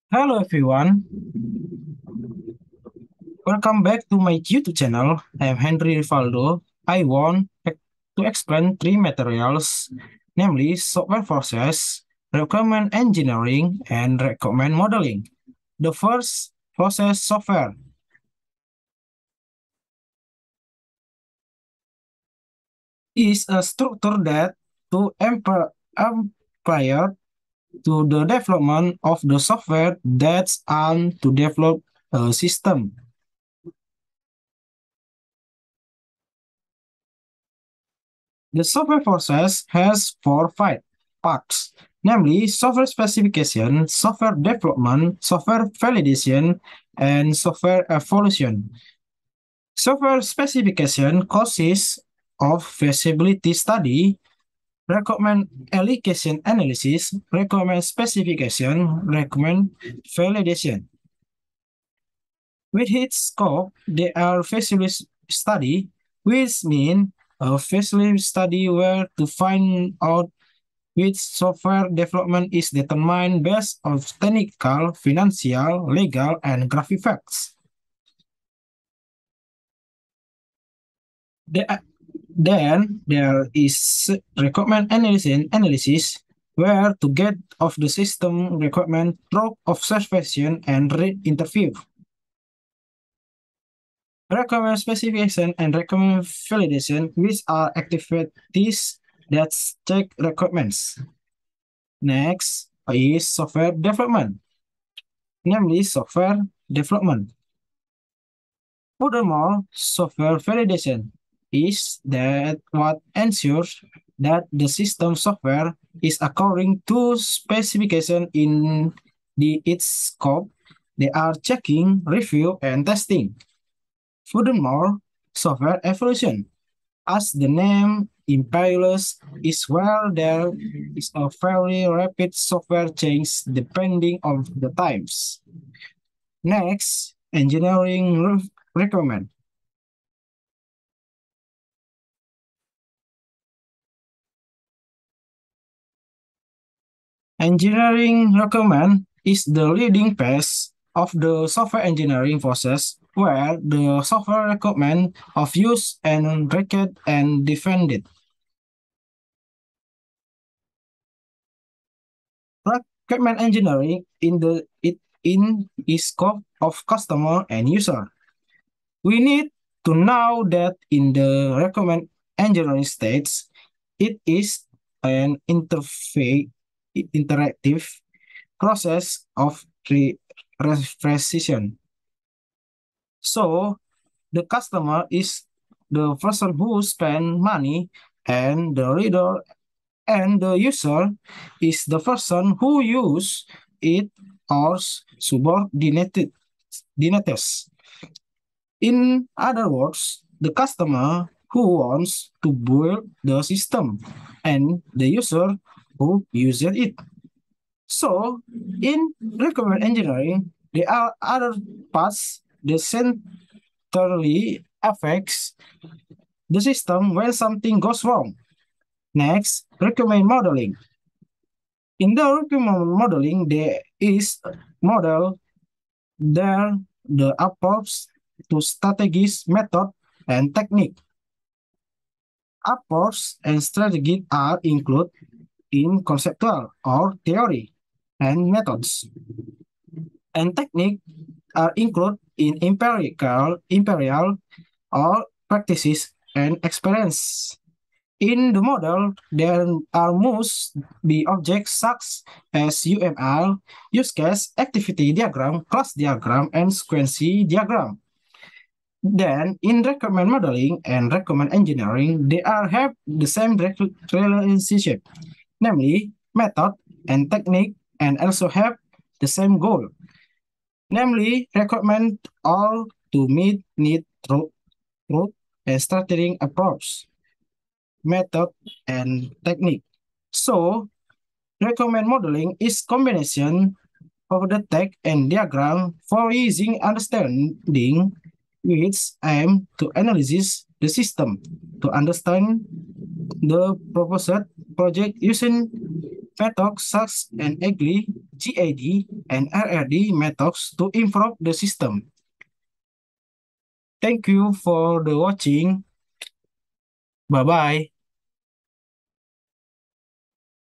Hello everyone, welcome back to my YouTube channel. I'm Henry Rivaldo. I want to explain three materials, namely software process, requirement engineering, and requirement modeling. The first, process software, is a structure that to employer to the development of the software that's on to develop a system. The software process has four parts, namely software specification, software development, software validation, and software evolution. Software specification consists of feasibility study, requirement allocation analysis, requirement specification, requirement validation. With its scope, there are feasibility study, which mean a feasibility study where to find out which software development is determined based on technical, financial, legal, and graphic facts. The- Then there is requirement analysis where to get of the system requirement through observation and interview. Requirement specification and requirement validation, which are activities that check requirements. Next is software development, namely software development. Furthermore, software validation is that what ensures that the system software is according to specification in its scope. They are checking, review, and testing. Furthermore, software evolution, as the name implies, is where there is a very rapid software change depending on the times. Next, engineering requirement. Engineering requirement is the leading phase of the software engineering process where the software requirement of use and record and defended. Requirement engineering in is scope of customer and user. We need to know that in the requirement engineering stage, it is an interactive process of precision. So the customer is the person who spend money, and the reader and the user is the person who use it or subordinated. In other words, the customer who wants to build the system and the user who uses it. So, in requirement engineering, there are other parts that centrally affects the system when something goes wrong. Next, requirement modeling. In the requirement modeling, there is a model there the approach to strategies, method, and technique. Approach and strategy are included in conceptual or theory and methods, and technique are included in imperial or practices and experience. In the model, there are must be objects such as UML, use case, activity diagram, class diagram, and sequence diagram. Then, in requirement modeling and requirement engineering, they are have the same relationship, namely method and technique, and also have the same goal, namely requirement all to meet need truth and structuring approach, method, and technique. So, requirement modeling is combination of the text and diagram for easy understanding, which aim to analyze the system to understand the proposed project using methods such and agree. GAD, and RRD methods to improve the system. Thank you for the watching. Bye-bye.